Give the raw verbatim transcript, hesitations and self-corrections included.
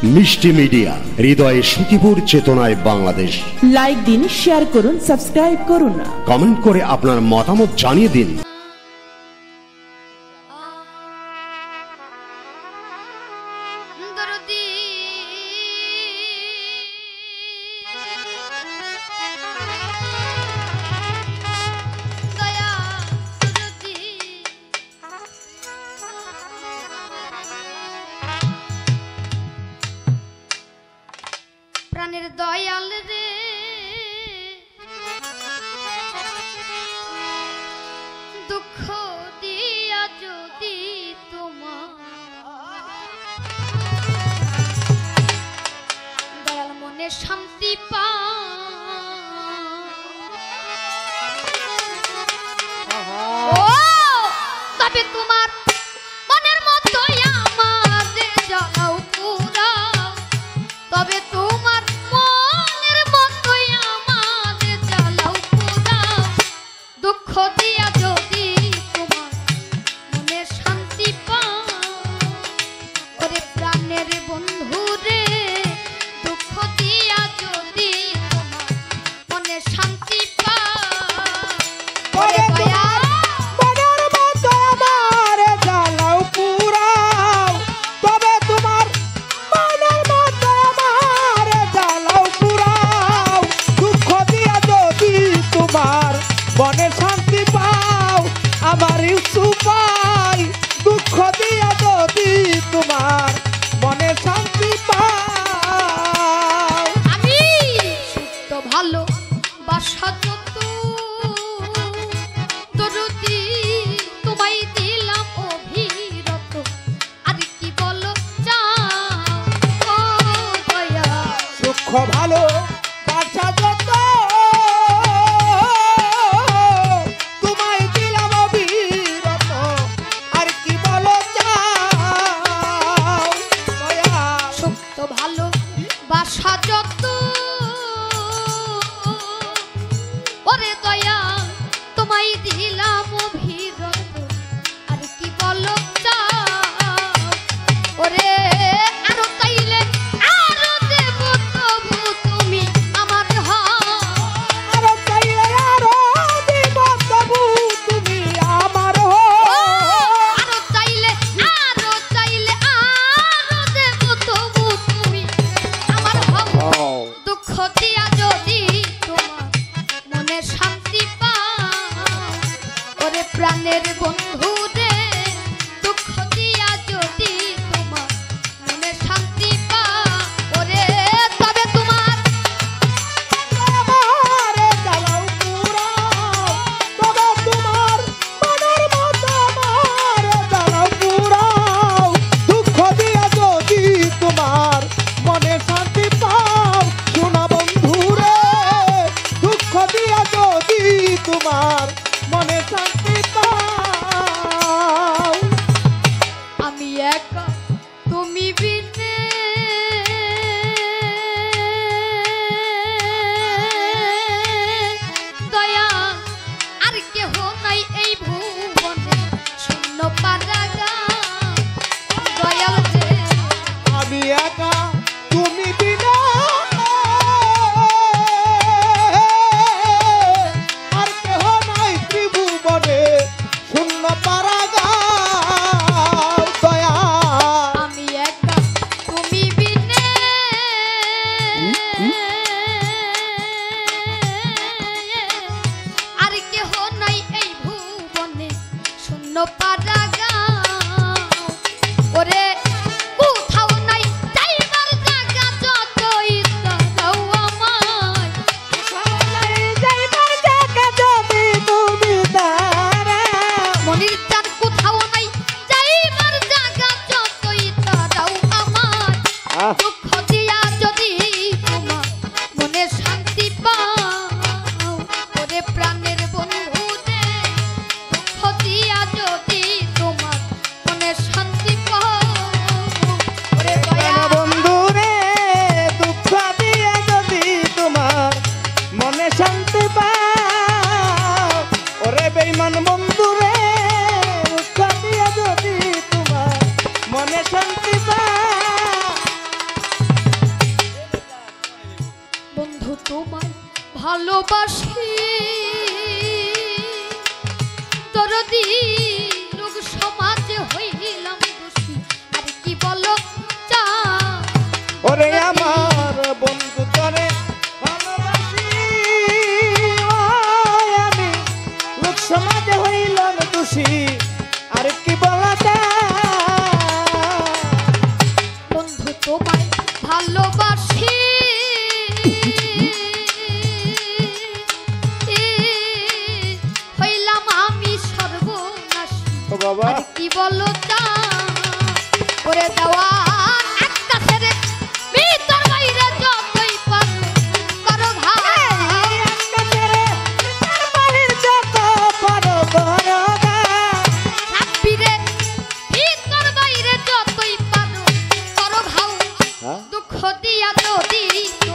মিষ্টি মিডিয়া, হৃদয়ে সুখীপুর, চেতনায় বাংলাদেশ। লাইক দিন, শেয়ার করুন, সাবস্ক্রাইব করুন, কমেন্ট করে আপনার মতামত জানিয়ে দিন। প্রাণের দয়াল রে, দুঃখ দিয়া যদি তোমার দয়াল মনে শান্তি পা, তবে তোমার মনের মতোই আমার জ্বালাও পুরা, তবে তোমার মনের মতোই আমার জ্বালাও পুরা, দুঃখ দিয়া যদি তোমার মনে শান্তি পাও, ওরে প্রাণের বন্ধু রে, দুঃখ দিয়া যদি তোমার মনে শান্তি পাও, ওরে দয়া মনে শান্তি পাও, আমার ইউসুফাই, দুঃখ দিয়া যদি তোমার মনে শান্তি পাও। আমি সুস্থ ভালো বাসা যত দরদি তোমায় দিলাম অভিরত, আর কি বলো চাও ও দয়া, দুঃখ ভালো বাসা যত বাসা যত, ওরে দয়া তোমায় দিলাম অভিরত, আর কি বলো চাও, ওরে আরো চাইলে আরো দেব, তবু তুমি আমার হও, আরো চাইলে আরো দেব, তবু তুমি আমার হও, আরো চাইলে আরো চাইলে আরো দেব, তবু তুমি আমার হও, দুঃখ দিয়া যদি তোমার মনে শান্তি পাও, ওরে প্রাণের বন্ধু রে, দুঃখ দিয়া যদি তোমার মনে শান্তি পাও, ওরে তবে তোমার আমারে জ্বালাও পুরাও, তবে তোমার মনের মতো আমারে জ্বালাও পুরাও, দুঃখ দিয়া যদি তোমার মনে শান্তি পাও, শোনা বন্ধুরে, দুঃখ দিয়া যদি তোমার মনে শান্তি পাও। আমি একা তুমি বিনে দয়া আর কেহ নাই এই ভুবনে, শূন্য পারাগা দয়াল রে, আমি একা তুমি বিনা আর কেহ নাই ত্রিভুবনে, শূন্য পারাগার দয়া। আমি একা তুমি বিনে আর কেহ নাই এই ভুবনে, শূন্য পারাগা, ওরে কোথাও নাই যাইবার জায়গা, যতই দাও আমায়, যাইবার জায়গা যদি তুমি দাঁড়াও, মনির চান কোথাও নাই যাইবার জায়গা, যতই দাও আমায়, দুঃখ দিয়া যদি তোমার মনে শান্তি পাও, ওরে প্রাণের বন্ধু রে, দুঃখ দিয়া যদি তোমার মনে শান্তি পাও, ওরে দয়া বন্ধুরে, দুঃখ দিয়ে যদি তোমার মনে শান্তি পাও, ওরে বেঈমান বন্ধুরে, দুঃখ দিয়ে যদি তোমার মনে শান্তি পাও। ভালোবাসি দরদি লোক সমাজে হইলাম দোষী আর কি বলো চা ওরে আমার বন্ধু তোরে ভালোবাসি ওই আমি লোক সমাজে হইলাম দোষী আর কি বলা যায় বন্ধু তোমায় ভালোবাসি হইলাম আমি সর্বনাশী ও বাবা আর কি বলো চা ওরে দেওয়া একটা ছেড়ে ভিতর বাইরে যতই পারো করো ভাই একটা ছেড়ে তার বাহির যত পারো করো গা। থাকবিরে ভিতর বাইরে যতই পারো করো ভাও হ্যাঁ? দুঃখ দিয়া যদি